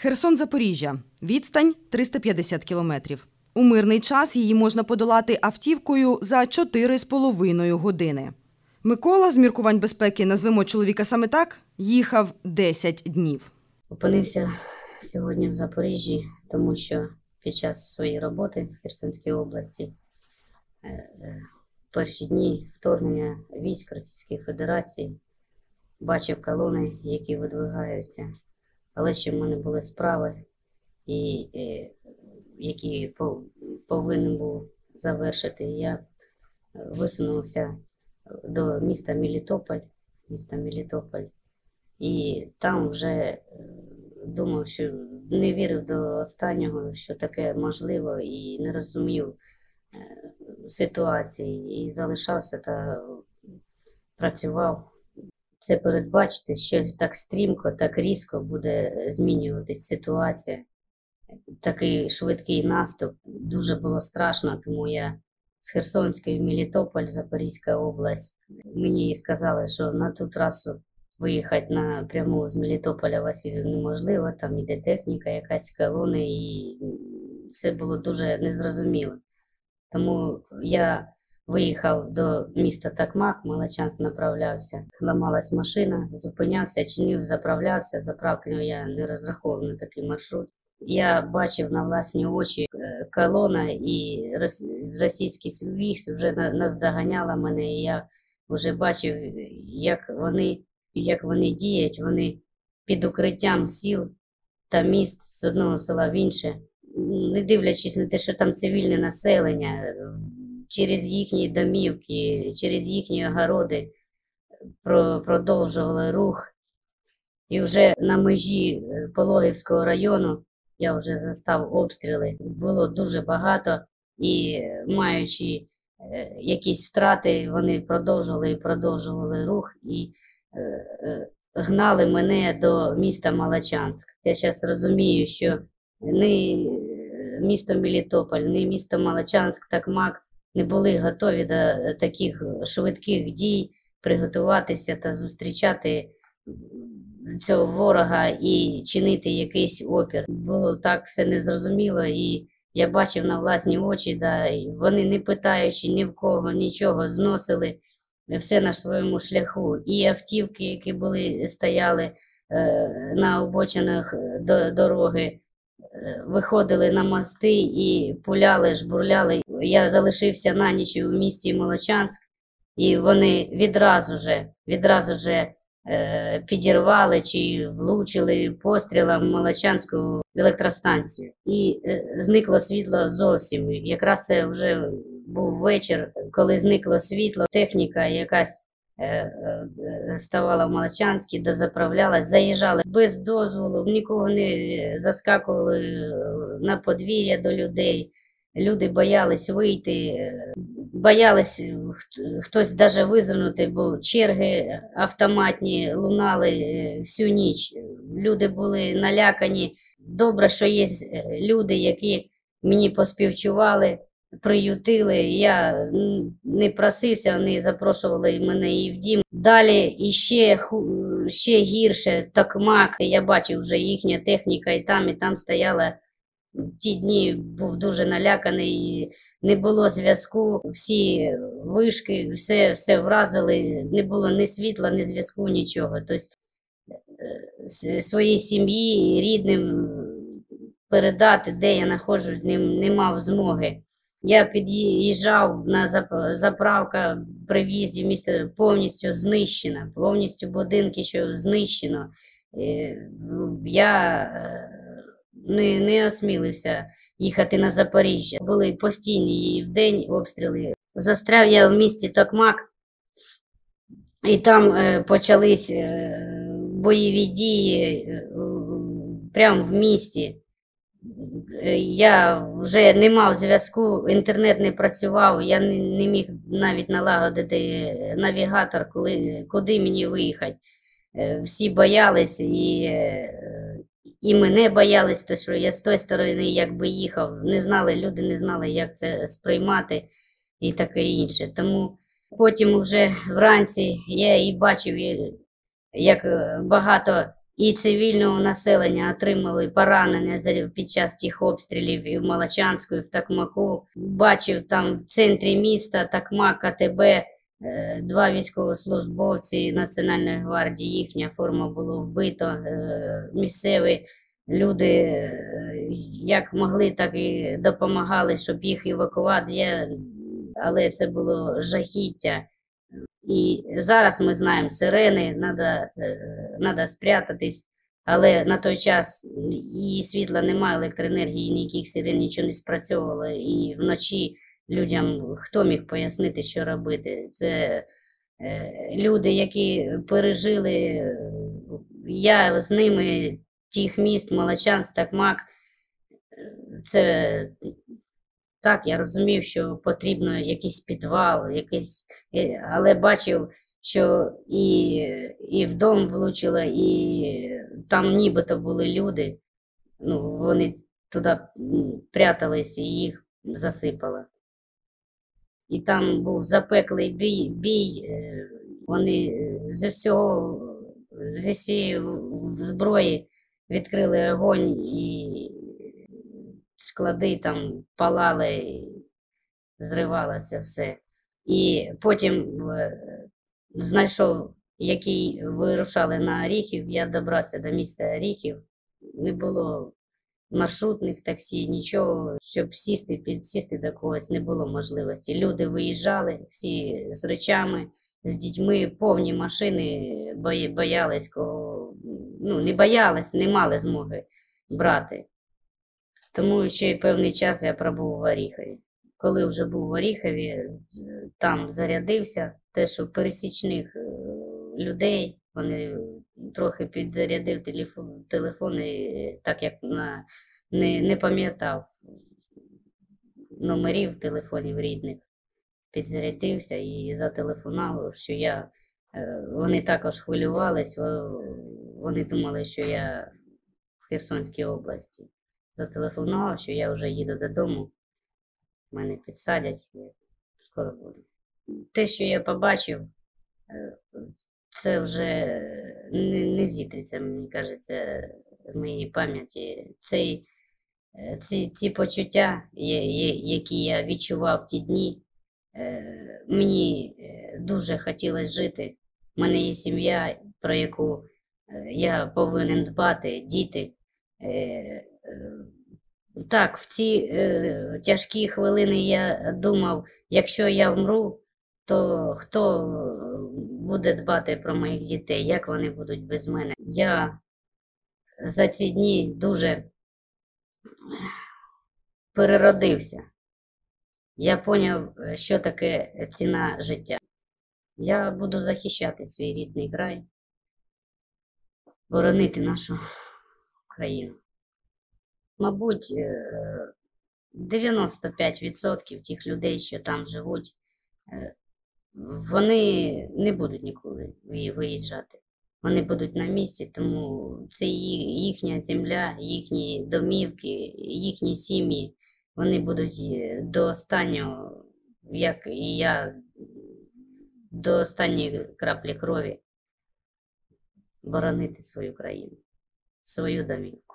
Херсон-Запоріжжя. Відстань 350 кілометрів. У мирний час її можна подолати автівкою за 4,5 години. Микола, з міркувань безпеки, назвемо чоловіка саме так, їхав 10 днів. Опинився сьогодні в Запоріжжі, тому що під час своєї роботи в Херсонській області перші дні вторгнення військ Російської Федерації бачив колони, які видвигаються. Але ще в мене були справи, які повинен був завершити. Я висунувся до міста Мелітополь, і там вже думав, що не вірив до останнього, що таке можливо, і не розумів ситуації, і залишався та працював. Це передбачити, що так стрімко, так різко буде змінюватись ситуація. Такий швидкий наступ. Дуже було страшно, тому я з Херсонської в Мелітополь, Запорізька область. Мені сказали, що на ту трасу виїхати напряму з Мелітополя Василів неможливо, там іде техніка, якась колони, і все було дуже незрозуміло. Тому я виїхав до міста Токмак, Молочанськ направлявся, ламалась машина, зупинявся, чинив, заправлявся. Заправкою я не розраховував на такий маршрут. Я бачив на власні очі колона, і російський військ вже наздоганяла мене, і я вже бачив, як вони діють. Вони під укриттям сіл та міст з одного села в інше, не дивлячись на те, що там цивільне населення, через їхні домівки, через їхні огороди продовжували рух. І вже на межі Пологівського району я вже застав обстріли. Було дуже багато, і маючи якісь втрати, вони продовжували рух і гнали мене до міста Молочанськ. Я зараз розумію, що ні місто Мелітополь, ні місто Молочанськ, Токмак не були готові до таких швидких дій, приготуватися та зустрічати цього ворога і чинити якийсь опір. Було так все незрозуміло, і я бачив на власні очі, вони не питаючи ні в кого, нічого, зносили все на своєму шляху. І автівки, які стояли на обочинах дороги, виходили на мости і пуляли, жбурляли. Я залишився на ніч у місті Молочанськ, і вони відразу же підірвали чи влучили пострілом Молочанську електростанцію. І зникло світло зовсім. Якраз це вже був вечір, коли зникло світло. Техніка якась ставала в Молочанській, дозаправлялась, заїжджали без дозволу, нікого не заскакували на подвір'я до людей. Люди боялись вийти, боялись хтось навіть визирнути, бо черги автоматні лунали всю ніч. Люди були налякані. Добре, що є люди, які мені поспівчували, приютили. Я не просився, вони запрошували мене і в дім. Далі ще гірше Токмак. Я бачив вже їхня техніка і там стояла. Ті дні був дуже наляканий, не було зв'язку, всі вишки, все вразили, не було ні світла, ні зв'язку, нічого. Тобто своїй сім'ї, рідним передати, де я знаходжусь, не мав змоги. Я під'їжджав на заправка при в'їзді, місто повністю знищено, повністю будинки, що знищено. Я не осмілився їхати на Запоріжжя. Були постійні і вдень обстріли. Застряв я в місті Токмак, і там почались бойові дії прямо в місті. Я вже не мав зв'язку, інтернет не працював, я не міг навіть налагодити навігатор, куди мені виїхати. Всі боялись, і мене боялись, тому що я з тої сторони якби їхав, люди не знали, як це сприймати і таке інше. Тому потім вже вранці я і бачив, як багато і цивільного населення отримали поранення під час тих обстрілів і в Молочанську, і в Токмаку. Бачив там в центрі міста Токмак, АТБ, два військовослужбовці Національної гвардії, їхня форма було вбито. Місцеві люди як могли, так і допомагали, щоб їх евакувати. Але це було жахіття. І зараз ми знаємо сирени, треба спрятатись, але на той час і світла немає, електроенергії, ніяких сирен, нічого не спрацьовувало. І вночі людям хто міг пояснити, що робити? Це люди, які пережили, я з ними, тих міст, Молочанськ, Токмак, це... Так, я розумів, що потрібно якийсь підвал, але бачив, що і в дом влучило, і там нібито були люди. Ну, вони туди прятались і їх засипало. І там був запеклий бій. Вони зі всієї зброї відкрили огонь і склади там палали, і зривалося все. І потім знайшов, який вирушали на Оріхів, я добрався до міста Оріхів, не було маршрутних таксі, нічого, щоб підсісти до когось, не було можливості. Люди виїжджали всі з речами, з дітьми, повні машини, боялись кого, ну не боялись, не мали змоги брати. Тому ще й певний час я пробув в Оріхові. Коли вже був в Оріхові, там зарядився, те, що пересічних людей, вони трохи підзарядив телефон, і так як не пам'ятав номерів телефонів рідних, підзарядився і зателефонував, що вони також хвилювались, вони думали, що я в Херсонській області. Зателефонував, що я вже їду додому, мене підсадять, скоро буду. Те, що я побачив, це вже не зітриться, мені кажеться, в моїй пам'яті. Ці почуття, які я відчував ті дні, мені дуже хотілося жити. У мене є сім'я, про яку я повинен дбати, діти. Так, в ці тяжкі хвилини я думав, якщо я вмру, то хто буде дбати про моїх дітей, як вони будуть без мене. Я за ці дні дуже переродився. Я зрозумів, що таке ціна життя. Я буду захищати свій рідний край, боронити нашу країну. Мабуть, 95% тих людей, що там живуть, вони не будуть ніколи виїжджати. Вони будуть на місці, тому це їхня земля, їхні домівки, їхні сім'ї. Вони будуть до останнього, як і я, до останньої краплі крові боронити свою країну, свою домівку.